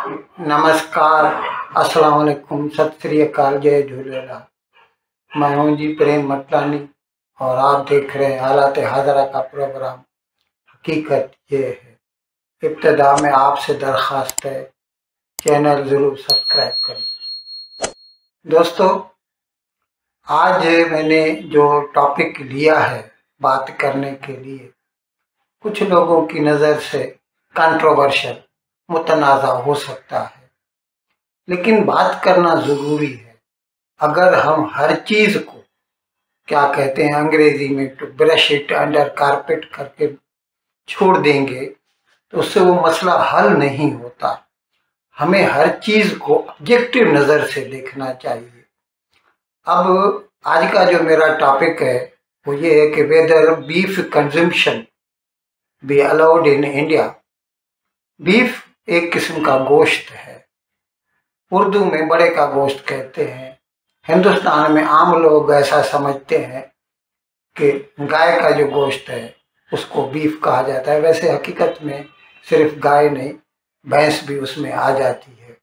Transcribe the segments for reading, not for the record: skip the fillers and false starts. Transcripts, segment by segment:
नमस्कार, अस्सलाम वालेकुम, सत श्री अकाल, जय झूलेलाल। मैं हूं जी प्रेम मटलानी और आप देख रहे हैं हालात हाजरा का प्रोग्राम। हकीकत ये है, इब्तिदा में आपसे दरख्वास्त है, चैनल ज़रूर सब्सक्राइब करें। दोस्तों, आज मैंने जो टॉपिक लिया है बात करने के लिए, कुछ लोगों की नज़र से कंट्रोवर्शियल, मुतनाज़ा हो सकता है, लेकिन बात करना ज़रूरी है। अगर हम हर चीज़ को, क्या कहते हैं अंग्रेजी में, to brush it under carpet करके छोड़ देंगे तो उससे वो मसला हल नहीं होता। हमें हर चीज़ को ऑब्जेक्टिव नज़र से देखना चाहिए। अब आज का जो मेरा टॉपिक है वो ये है कि whether beef consumption be allowed in India. Beef एक किस्म का गोश्त है, उर्दू में बड़े का गोश्त कहते हैं। हिंदुस्तान में आम लोग ऐसा समझते हैं कि गाय का जो गोश्त है उसको बीफ कहा जाता है। वैसे हकीकत में सिर्फ गाय नहीं, भैंस भी उसमें आ जाती है।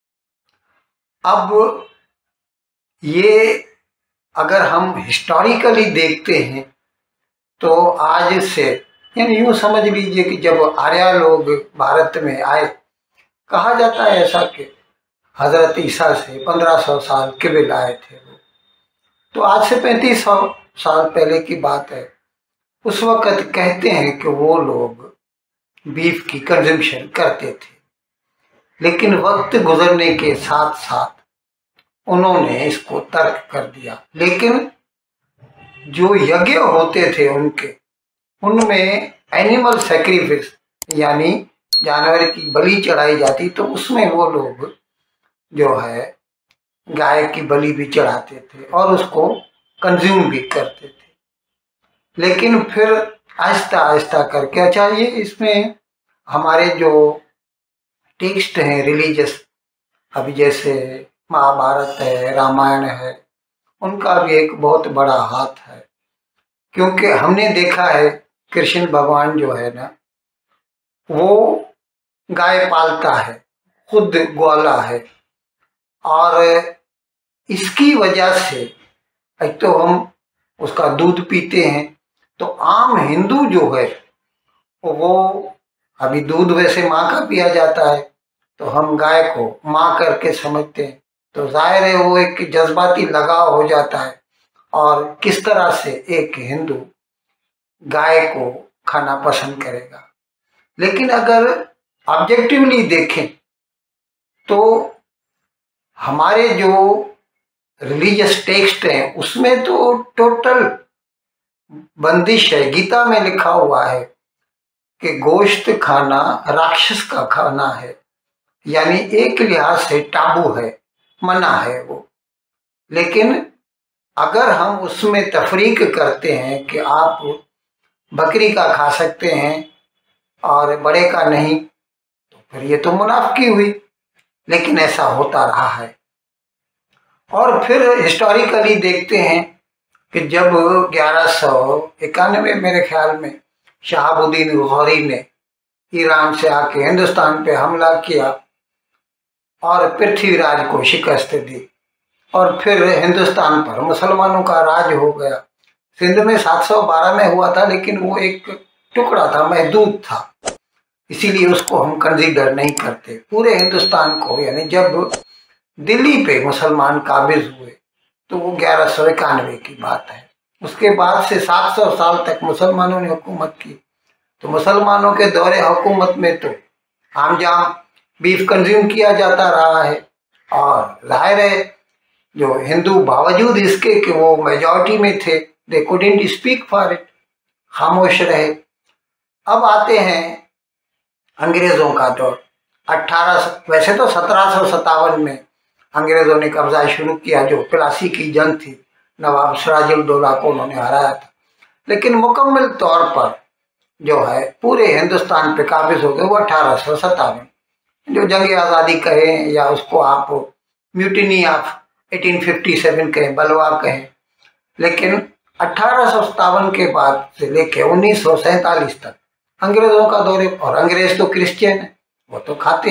अब ये अगर हम हिस्टोरिकली देखते हैं तो आज से, यानी यूँ समझ लीजिए कि जब आर्य लोग भारत में आए, कहा जाता है ऐसा कि हजरत ईसा से 1500 साल कबल आए थे वो। तो आज से 3500 साल पहले की बात है। उस वक़्त कहते हैं कि वो लोग बीफ की कंजम्पशन करते थे, लेकिन वक्त गुजरने के साथ साथ उन्होंने इसको तर्क कर दिया। लेकिन जो यज्ञ होते थे उनमें एनिमल सैक्रिफिस, यानी जानवर की बलि चढ़ाई जाती, तो उसमें वो लोग जो है गाय की बलि भी चढ़ाते थे और उसको कंज्यूम भी करते थे। लेकिन फिर आहिस्ता आहिस्ता करके, अच्छा ये इसमें हमारे जो टेक्स्ट हैं रिलीजियस, अभी जैसे महाभारत है, रामायण है, उनका भी एक बहुत बड़ा हाथ है। क्योंकि हमने देखा है कृष्ण भगवान जो है ना, वो गाय पालता है, खुद ग्वाला है, और इसकी वजह से एक तो हम उसका दूध पीते हैं। तो आम हिंदू जो है वो, अभी दूध वैसे माँ का पिया जाता है, तो हम गाय को माँ करके समझते हैं। तो जाहिर है वो एक जज्बाती लगाव हो जाता है। और किस तरह से एक हिंदू गाय को खाना पसंद करेगा। लेकिन अगर ऑब्जेक्टिवली देखें तो हमारे जो रिलीजियस टेक्स्ट हैं उसमें तो टोटल बंदिश है। गीता में लिखा हुआ है कि गोश्त खाना राक्षस का खाना है, यानी एक लिहाज से टाबू है, मना है वो। लेकिन अगर हम उसमें तफरीक करते हैं कि आप बकरी का खा सकते हैं और बड़े का नहीं, तो फिर ये तो मुनाफिकी हुई। लेकिन ऐसा होता रहा है। और फिर हिस्टोरिकली देखते हैं कि जब 1191 मेरे ख्याल में शहाबुद्दीन गौरी ने ईरान से आके हिंदुस्तान पे हमला किया और पृथ्वीराज को शिकस्त दी, और फिर हिंदुस्तान पर मुसलमानों का राज हो गया। सिंध में 712 में हुआ था, लेकिन वो एक टुकड़ा था, महदूद था, इसीलिए उसको हम कंसीडर नहीं करते। पूरे हिंदुस्तान को, यानी जब दिल्ली पे मुसलमान काबिज हुए तो वो 1191 की बात है। उसके बाद से 700 साल तक मुसलमानों ने हुकूमत की। तो मुसलमानों के दौरे हुकूमत में तो आमजाम बीफ कंज्यूम किया जाता रहा है। और जाहिर है जो हिंदू, बावजूद इसके कि वो मेजॉरिटी में थे, they couldn't speak for it, खामोश रहे। अब आते हैं अंग्रेज़ों का दौर। वैसे तो 1757 में अंग्रेज़ों ने कब्जा शुरू किया, जो प्लासी की जंग थी, नवाब सिराजुद्दौला को उन्होंने हराया था। लेकिन मुकम्मल तौर पर जो है पूरे हिंदुस्तान पे काबिज हो गए वो 1857, जो जंग आज़ादी कहें या उसको आप म्यूटिनी ऑफ 1857 कहें, बलवा कहें। लेकिन 1857 के बाद से लेके 1947 तक अंग्रेज़ों का दौर है। और अंग्रेज़ तो क्रिश्चियन है, वो तो खाते हैं।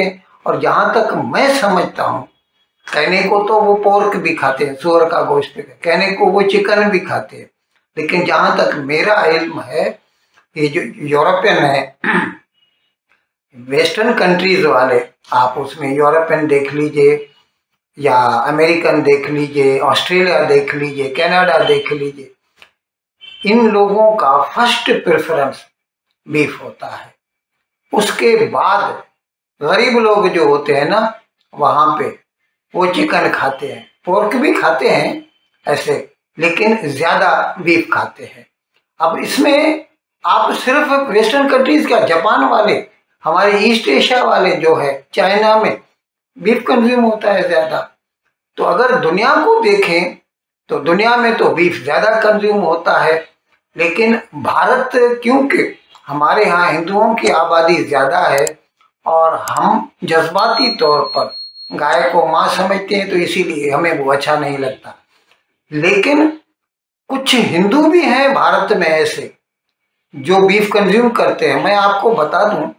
और जहाँ तक मैं समझता हूँ, कहने को तो वो पोर्क भी खाते हैं, सुअर का गोश्त, कहने को वो चिकन भी खाते हैं, लेकिन जहाँ तक मेरा इल्म है, ये जो यूरोपियन है, वेस्टर्न कंट्रीज वाले, आप उसमें यूरोपियन देख लीजिए या अमेरिकन देख लीजिए, ऑस्ट्रेलिया देख लीजिए, कनाडा देख लीजिए, इन लोगों का फर्स्ट प्रेफरेंस बीफ होता है। उसके बाद गरीब लोग जो होते हैं ना, वहाँ पे वो चिकन खाते हैं, पोर्क भी खाते हैं ऐसे, लेकिन ज़्यादा बीफ खाते हैं। अब इसमें आप सिर्फ वेस्टर्न कंट्रीज का, जापान वाले, हमारे ईस्ट एशिया वाले जो है, चाइना में बीफ कंज्यूम होता है ज़्यादा। तो अगर दुनिया को देखें तो दुनिया में तो बीफ ज़्यादा कंज्यूम होता है, लेकिन भारत, क्योंकि हमारे यहाँ हिंदुओं की आबादी ज़्यादा है और हम जज्बाती तौर पर गाय को माँ समझते हैं, तो इसीलिए हमें वो अच्छा नहीं लगता। लेकिन कुछ हिंदू भी हैं भारत में ऐसे जो बीफ कंज्यूम करते हैं। मैं आपको बता दूं,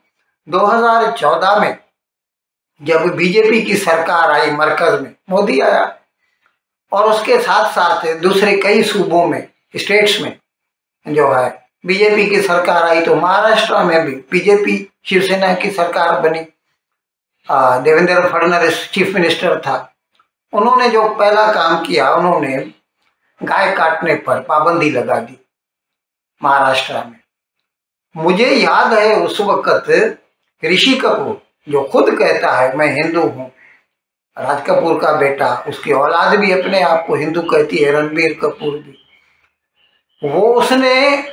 2014 में जब बीजेपी की सरकार आई, मरकज में मोदी आया, और उसके साथ साथ दूसरे कई सूबों में, स्टेट्स में जो है बीजेपी की सरकार आई, तो महाराष्ट्र में भी बीजेपी शिवसेना की सरकार बनी। देवेंद्र फडणवीस चीफ मिनिस्टर था। उन्होंने जो पहला काम किया, उन्होंने गाय काटने पर पाबंदी लगा दी महाराष्ट्र में। मुझे याद है उस वक्त ऋषि कपूर, जो खुद कहता है मैं हिंदू हूँ, राज कपूर का बेटा, उसकी औलाद भी अपने आप को हिंदू कहती है, रणबीर कपूर भी, वो उसने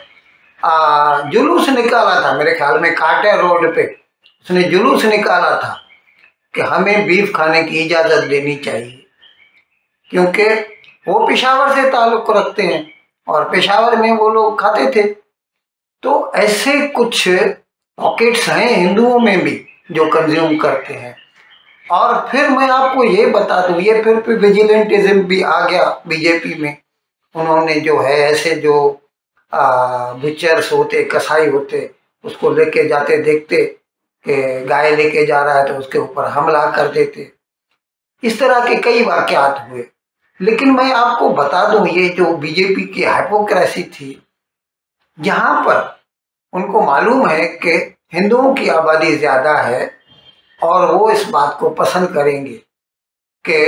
जुलूस निकाला था, मेरे ख्याल में काटे रोड पे उसने जुलूस निकाला था कि हमें बीफ खाने की इजाज़त देनी चाहिए, क्योंकि वो पेशावर से ताल्लुक़ रखते हैं और पेशावर में वो लोग खाते थे। तो ऐसे कुछ पॉकेट्स हैं हिंदुओं में भी जो कंज्यूम करते हैं। और फिर मैं आपको ये बता दूं, ये फिर विजिलेंटिज्म भी आ गया बीजेपी में। उन्होंने जो है ऐसे जो बुचर्स होते, कसाई होते, उसको लेके जाते, देखते कि गाय लेके जा रहा है तो उसके ऊपर हमला कर देते। इस तरह के कई वाकयात हुए। लेकिन मैं आपको बता दूं, ये जो बीजेपी की हाइपोक्रेसी थी, जहां पर उनको मालूम है कि हिंदुओं की आबादी ज़्यादा है और वो इस बात को पसंद करेंगे कि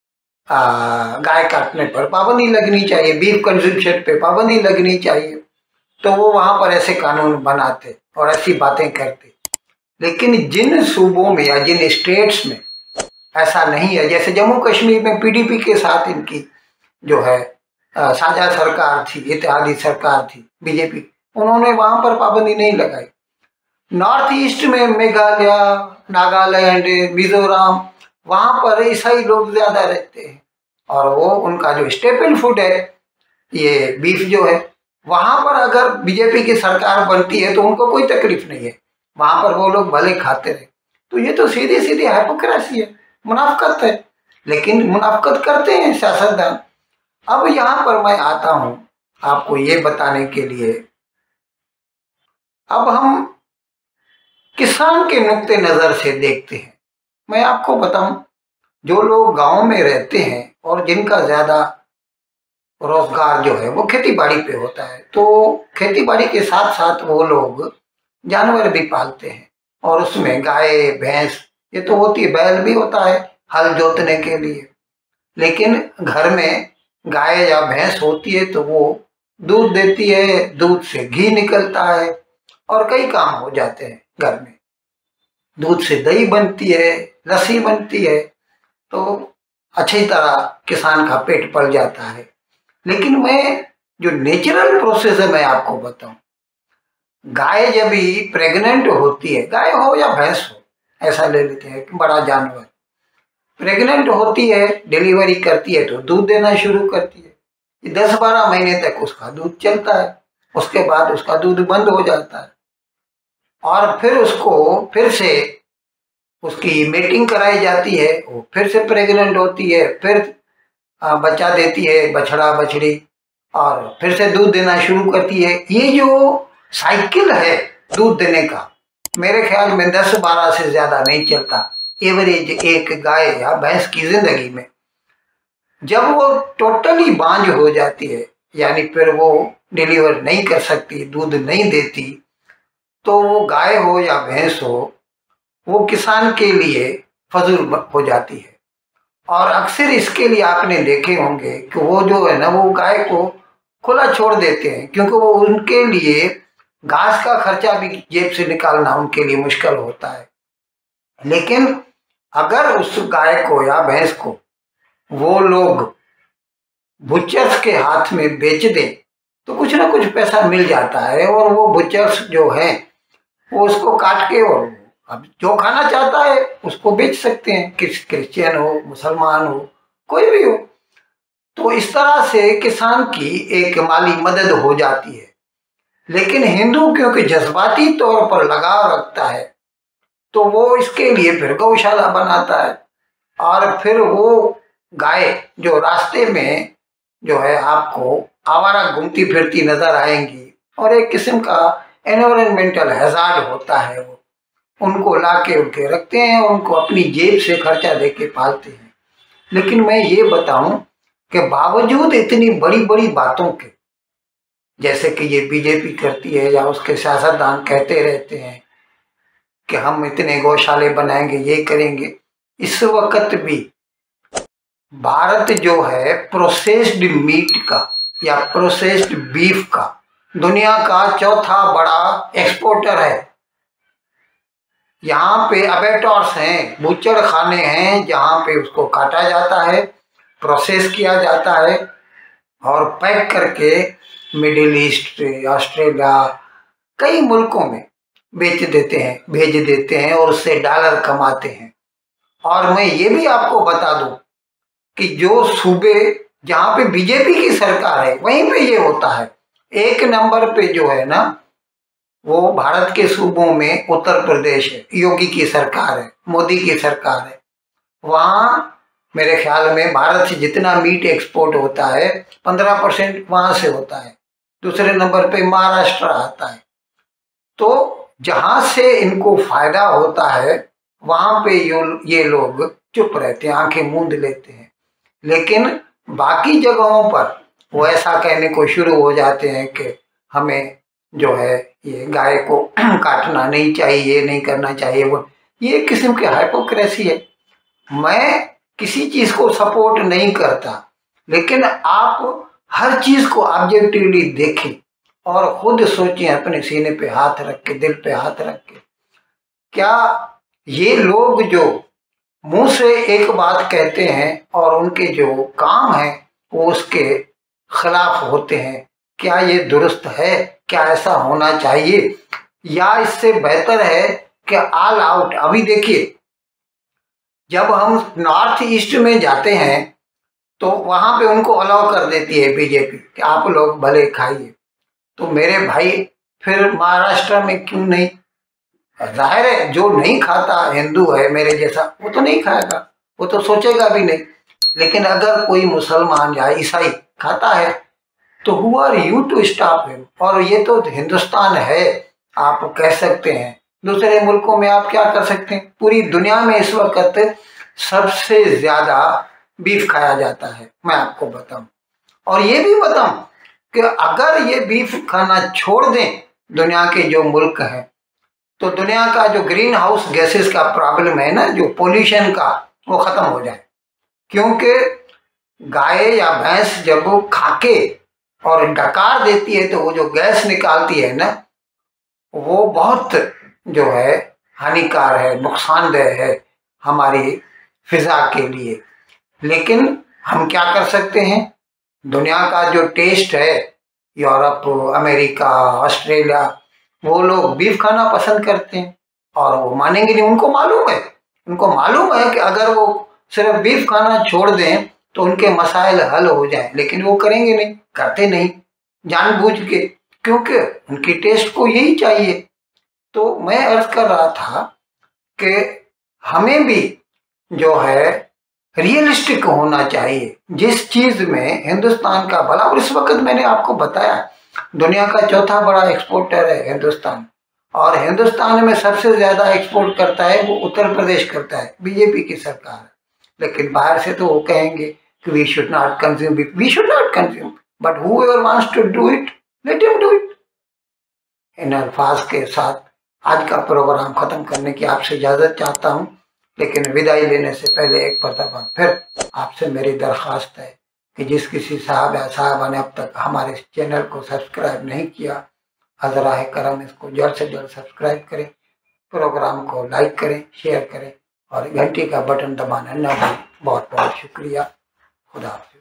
गाय काटने पर पाबंदी लगनी चाहिए, बीफ कंजम्पशन पे पाबंदी लगनी चाहिए, तो वो वहाँ पर ऐसे कानून बनाते और ऐसी बातें करते। लेकिन जिन सूबों में या जिन स्टेट्स में ऐसा नहीं है, जैसे जम्मू कश्मीर में पीडीपी के साथ इनकी जो है साझा सरकार थी, इत्तेहादी सरकार थी बीजेपी, उन्होंने वहाँ पर पाबंदी नहीं लगाई। नॉर्थ ईस्ट में मेघालय, नागालैंड, मिजोरम, वहाँ पर ईसाई लोग ज़्यादा रहते हैं और वो उनका जो स्टेपल फूड है ये बीफ जो है, वहाँ पर अगर बीजेपी की सरकार बनती है तो उनको कोई तकलीफ नहीं है, वहाँ पर वो लोग भले खाते रहे। तो ये तो सीधी सीधी हाइपोक्रेसी है, मुनाफकत है, लेकिन मुनाफकत करते हैं सियासतदान। अब यहाँ पर मैं आता हूँ आपको ये बताने के लिए, अब हम किसान के नुक्ते नज़र से देखते हैं। मैं आपको बताऊं, जो लोग गांव में रहते हैं और जिनका ज़्यादा रोजगार जो है वो खेती बाड़ी पे होता है, तो खेती बाड़ी के साथ साथ वो लोग जानवर भी पालते हैं और उसमें गाय भैंस ये तो होती है, बैल भी होता है हल जोतने के लिए। लेकिन घर में गाय या भैंस होती है तो वो दूध देती है, दूध से घी निकलता है और कई काम हो जाते हैं घर में। दूध से दही बनती है, लस्सी बनती है, तो अच्छी तरह किसान का पेट पल जाता है। लेकिन मैं जो नेचुरल प्रोसेस है मैं आपको बताऊं, गाय जब भी प्रेग्नेंट होती है, गाय हो या भैंस हो, ऐसा ले लेते हैं बड़ा जानवर, प्रेग्नेंट होती है, डिलीवरी करती है तो दूध देना शुरू करती है। 10-12 महीने तक उसका दूध चलता है, उसके बाद उसका दूध बंद हो जाता है और फिर उसको फिर से उसकी मेटिंग कराई जाती है, वो फिर से प्रेग्नेंट होती है, फिर बच्चा देती है, बछड़ा बछड़ी, और फिर से दूध देना शुरू करती है। ये जो साइकिल है दूध देने का, मेरे ख्याल में 10-12 से ज़्यादा नहीं चलता। एवरेज एक गाय या भैंस की जिंदगी में, जब वो टोटली बांझ हो जाती है, यानी फिर वो डिलीवर नहीं कर सकती, दूध नहीं देती, तो वो गाय हो या भैंस हो, वो किसान के लिए फजूल हो जाती है। और अक्सर इसके लिए आपने देखे होंगे कि वो जो है ना, वो गाय को खुला छोड़ देते हैं, क्योंकि वो उनके लिए घास का खर्चा भी जेब से निकालना उनके लिए मुश्किल होता है। लेकिन अगर उस गाय को या भैंस को वो लोग बुचर्स के हाथ में बेच दें तो कुछ ना कुछ पैसा मिल जाता है, और वो बुचर्स जो है वो उसको काट के और अब जो खाना चाहता है उसको बेच सकते हैं, क्रिश्चियन हो, मुसलमान हो, कोई भी हो। तो इस तरह से किसान की एक माली मदद हो जाती है। लेकिन हिंदू क्योंकि जज्बाती तौर पर लगाव रखता है, तो वो इसके लिए फिर गौशाला बनाता है, और फिर वो गाय जो रास्ते में जो है आपको आवारा घूमती फिरती नजर आएंगी, और एक किस्म का एनवायरमेंटल हैजार्ड होता है, वो उनको लाके उनके रखते हैं, उनको अपनी जेब से खर्चा देके पालते हैं। लेकिन मैं ये बताऊं कि बावजूद इतनी बड़ी बड़ी बातों के, जैसे कि ये बीजेपी करती है या उसके सियासतदान कहते रहते हैं कि हम इतने गौशाले बनाएंगे, ये करेंगे, इस वक्त भी भारत जो है प्रोसेस्ड मीट का या प्रोसेस्ड बीफ का दुनिया का चौथा बड़ा एक्सपोर्टर है। यहाँ पे अबेटॉर्स हैं, बूचड़ खाने हैं, जहाँ पे उसको काटा जाता है, प्रोसेस किया जाता है और पैक करके मिडिल ईस्ट, ऑस्ट्रेलिया, कई मुल्कों में बेच देते हैं, भेज देते हैं, और उससे डॉलर कमाते हैं। और मैं ये भी आपको बता दूं कि जो सूबे जहाँ पे बीजेपी की सरकार है वहीं पे ये होता है। एक नंबर पे जो है ना, वो भारत के सूबों में उत्तर प्रदेश है, योगी की सरकार है, मोदी की सरकार है। वहाँ मेरे ख्याल में भारत से जितना मीट एक्सपोर्ट होता है 15% वहां से होता है। दूसरे नंबर पे महाराष्ट्र आता है। तो जहां से इनको फायदा होता है वहां पे ये लोग चुप रहते हैं, आंखें मूंद लेते हैं। लेकिन बाकी जगहों पर वो ऐसा कहने को शुरू हो जाते हैं कि हमें जो है ये गाय को काटना नहीं चाहिए, ये नहीं करना चाहिए, वो ये एक किस्म की हाइपोक्रेसी है। मैं किसी चीज को सपोर्ट नहीं करता, लेकिन आप हर चीज को ऑब्जेक्टिवली देखें और खुद सोचें, अपने सीने पे हाथ रख के, दिल पे हाथ रख के, क्या ये लोग जो मुंह से एक बात कहते हैं और उनके जो काम है वो उसके खिलाफ होते हैं, क्या ये दुरुस्त है? क्या ऐसा होना चाहिए? या इससे बेहतर है कि ऑल आउट? अभी देखिए, जब हम नॉर्थ ईस्ट में जाते हैं तो वहां पे उनको अलाउ कर देती है बीजेपी कि आप लोग भले खाइए। तो मेरे भाई फिर महाराष्ट्र में क्यों नहीं? जाहिर है जो नहीं खाता हिंदू है मेरे जैसा, वो तो नहीं खाएगा, वो तो सोचेगा भी नहीं। लेकिन अगर कोई मुसलमान या ईसाई खाता है तो who are you to stop him? और ये तो हिंदुस्तान है, आप कह सकते हैं। दूसरे मुल्कों में आप क्या कर सकते हैं? पूरी दुनिया में इस वक्त सबसे ज्यादा बीफ खाया जाता है, मैं आपको बताऊं। और ये भी बताऊं कि अगर ये बीफ खाना छोड़ दें दुनिया के जो मुल्क हैं, तो दुनिया का जो ग्रीन हाउस गैसेस का प्रॉब्लम है ना, जो पोल्यूशन का, वो खत्म हो जाए। क्योंकि गाय या भैंस जब वो खाके और डकार देती है तो वो जो गैस निकालती है ना, वो बहुत जो है हानिकार है, नुकसानदेह है हमारी फिजा के लिए। लेकिन हम क्या कर सकते हैं? दुनिया का जो टेस्ट है, यूरोप, अमेरिका, ऑस्ट्रेलिया, वो लोग बीफ खाना पसंद करते हैं और वो मानेंगे नहीं। उनको मालूम है कि अगर वो सिर्फ बीफ खाना छोड़ दें तो उनके मसाइल हल हो जाएं, लेकिन वो करेंगे नहीं, करते नहीं जानबूझ के, क्योंकि उनकी टेस्ट को यही चाहिए। तो मैं अर्ज कर रहा था कि हमें भी जो है रियलिस्टिक होना चाहिए जिस चीज में हिंदुस्तान का भला। और इस वक्त मैंने आपको बताया दुनिया का चौथा बड़ा एक्सपोर्टर है हिंदुस्तान, और हिंदुस्तान में सबसे ज़्यादा एक्सपोर्ट करता है वो उत्तर प्रदेश करता है, बीजेपी की सरकार। लेकिन बाहर से तो वो कहेंगे कि we should not consume, we should not consume, but whoever wants to do it, let him do it. इन अल्फाज के साथ आज का प्रोग्राम खत्म करने की आपसे इजाज़त चाहता हूँ, लेकिन विदाई लेने से पहले एक मरतबा फिर आपसे मेरी दरख्वास्त है कि जिस किसी साहब या साहबा ने अब तक हमारे इस चैनल को सब्सक्राइब नहीं किया, हज़राए करम इसको जल्द से जल्द सब्सक्राइब करें, प्रोग्राम को लाइक करें, शेयर करें और घंटी का बटन दबाना न भूलें। बहुत बहुत शुक्रिया। खुदा हाफ़िज़।